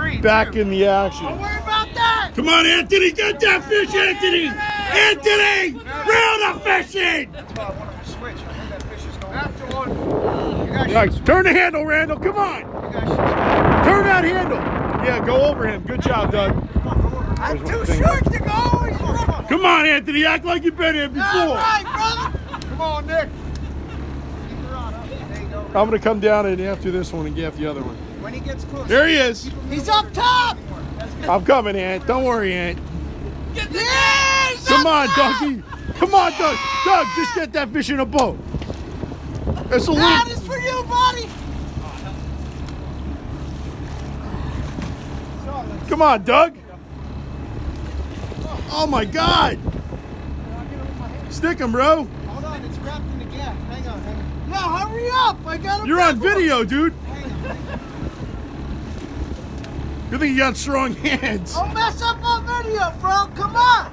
back in the action. Don't worry about that. Come on, Anthony, get that fish, Anthony! Anthony! Reel the fish in! That's why I wanted to switch. I think that fish is going. After one. You guys Right, turn the handle, Randall, come on! You guys should switch. Turn that handle! Yeah, go over him. Good job, Doug. I'm too short to go. Come on, Anthony, act like you've been here before. All right, brother. Come on, Nick. Keep your rod up. There you go. I'm going to come down and after this one and gaff the other one. When he gets close. There he is. He's up top. I'm coming, Ant. Don't worry, Ant. Yes. Come on, Dougie. Come on, Doug. Doug, just get that fish in a boat. That's a That little. is for you, buddy. Come on, Doug. Oh, my God. Stick him, bro. Hold on, it's wrapped in the gaff. Hang on, hang on. Yeah, hurry up. I got him. You're on video, dude. Hang on, hang on. Good thing you got strong hands. Don't mess up my video, bro. Come on.